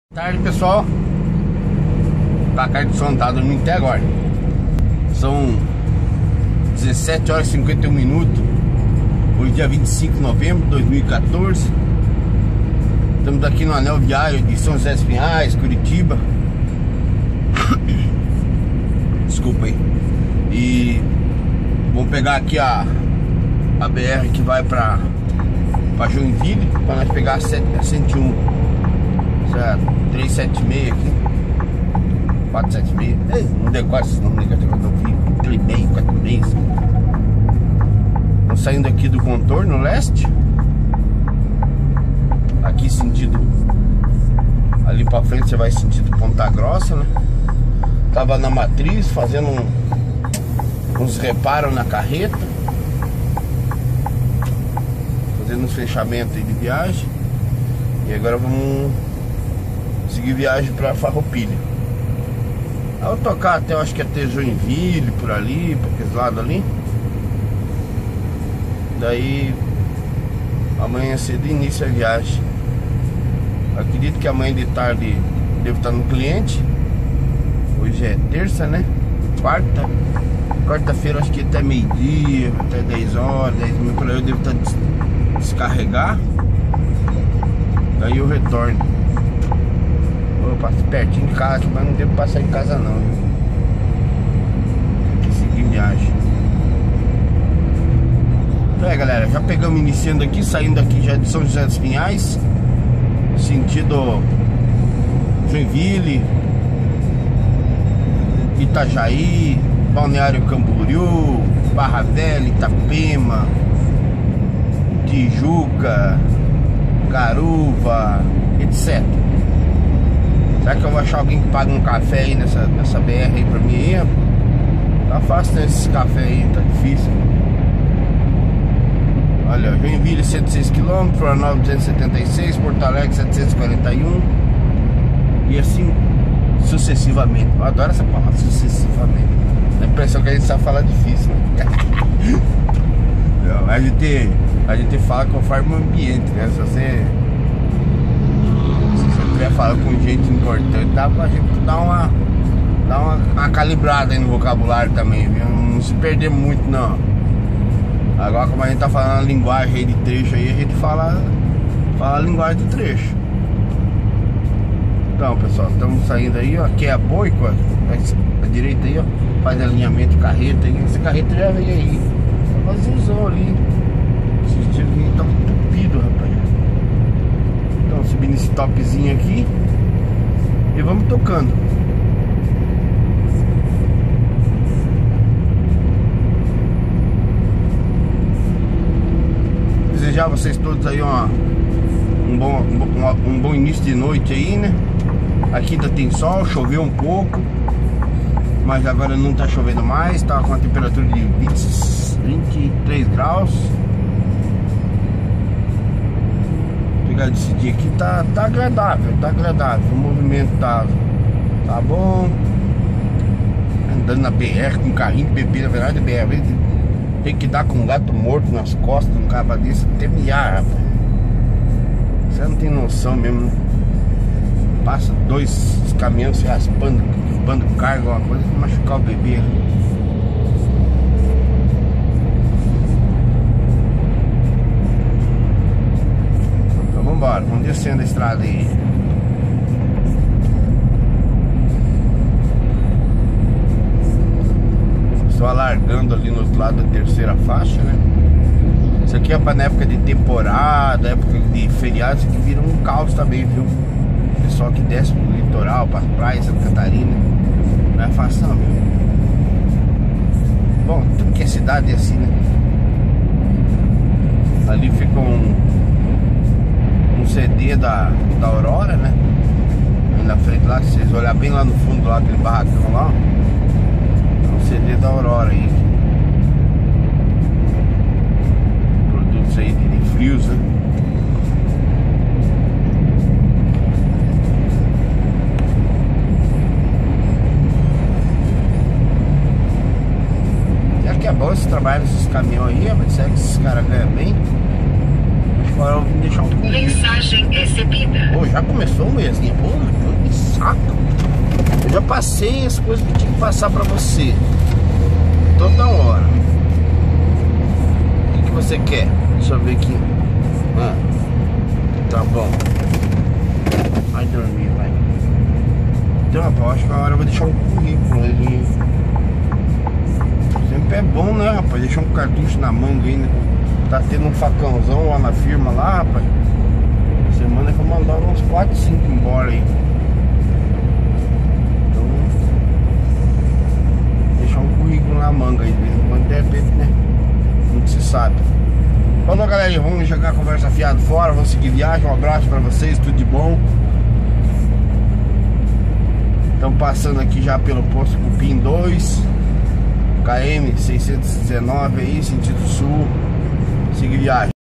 Boa tarde, pessoal. A carta de som tá dormindo até agora. São 17 horas e 51 minutos. Hoje dia 25 de novembro de 2014. Estamos aqui no anel viário de São José dos Pinhais, Curitiba. Desculpa aí. E vamos pegar aqui a BR que vai pra Joinville, para nós pegar a 101. Certo? 376 aqui, 476. Não decora esse nome, não vi. 36, 46. Estamos saindo aqui do contorno leste. Aqui sentido. Ali pra frente você vai sentido Ponta Grossa, né? Tava na matriz fazendo uns reparos na carreta, fazendo uns fechamentos aí de viagem. E agora vamos seguir viagem pra Farroupilha. Aí eu tocar até, eu acho que até Joinville, por ali, pra aqueles lados ali. Daí amanhã cedo inicia a viagem. Acredito que amanhã de tarde devo estar no cliente. Hoje é terça, né? Quarta-feira acho que até meio-dia, até 10 horas, 10h por aí eu devo estar descarregar. Daí eu retorno. Eu passo pertinho de casa, mas não devo passar em casa não. Tem que seguir viagem. Então galera, já pegamos iniciando aqui, saindo daqui já de São José dos Pinhais, sentido Joinville, Itajaí, Balneário Camboriú, Barra Velha, Itapema, Tijuca, Garuva, etc. Será que eu vou achar alguém que paga um café aí nessa BR aí pra mim aí? Tá fácil, né? Esses cafés aí, tá difícil. Olha, Joinville 106 km, Florianópolis 276, Porto Alegre 741. E assim sucessivamente. Eu adoro essa palavra, sucessivamente. Dá a impressão que a gente sabe falar difícil, né? Não, a gente fala conforme o ambiente, né? Se você falar com gente importante, dá pra gente dar uma calibrada aí no vocabulário também, viu? Não se perder muito não. Agora como a gente tá falando a linguagem aí de trecho aí, a gente fala a linguagem de trecho. Então pessoal, estamos saindo aí, ó. Aqui é a Boico, à direita aí, ó. Faz alinhamento de carreta aí. Essa carreta já veio aí. Vaziozão ali. Esse tiro aqui tá entupido, rapaz. Então subindo esse topzinho aqui e vamos tocando. Desejar a vocês todos aí um bom início de noite aí, né? Aqui ainda tem sol, choveu um pouco, mas agora não tá chovendo mais, tá com a temperatura de 23 graus. Desse dia aqui tá agradável, o movimento tá bom. Andando na BR com carrinho de bebê, na verdade a BR tem que dar com um gato morto nas costas, um cara desse, até miar, rapaz. Você não tem noção mesmo, né? Passa dois caminhões se raspando com carga, alguma coisa, pra machucar o bebê ali. Vambora, vamos descendo a estrada aí. Estou alargando ali no outro lado da terceira faixa, né? Isso aqui é para na época de temporada, época de feriado, isso aqui vira um caos também, viu? O pessoal que desce pro litoral, para praia, Santa Catarina, não é fácil não, viu? Bom, tudo que é cidade é assim, né? Ali fica um CD da Aurora, né? Aí na frente lá, se vocês olharem bem lá no fundo lá, aquele barracão lá, é um CD da Aurora aí. Produtos aí de frios, né? E aqui é bom esse trabalho desses caminhões aí, mas será que esses caras ganham bem? Agora eu vim deixar um pouco. Mensagem recebida. Pô, já começou o mês, pô. passei as coisas que tinha que passar pra você. Toda hora. O que você quer? Deixa eu ver aqui. Tá bom. Vai dormir, vai. Então, rapaz, eu acho que agora eu vou deixar um currículo ali. Sempre é bom, né, rapaz? Deixar um cartucho na manga ainda. Tá tendo um facãozão lá na firma lá, rapaz. Semana que eu mandar uns 4, 5 embora aí. Então, deixar um currículo na manga aí, de vez em quando, de repente, né? Nunca se sabe. Falou, galera, vamos jogar a conversa fiada fora, vamos seguir viagem. Um abraço pra vocês, tudo de bom. Estamos passando aqui já pelo posto Cupim 2, KM 619 aí, sentido sul. Seguir viagem.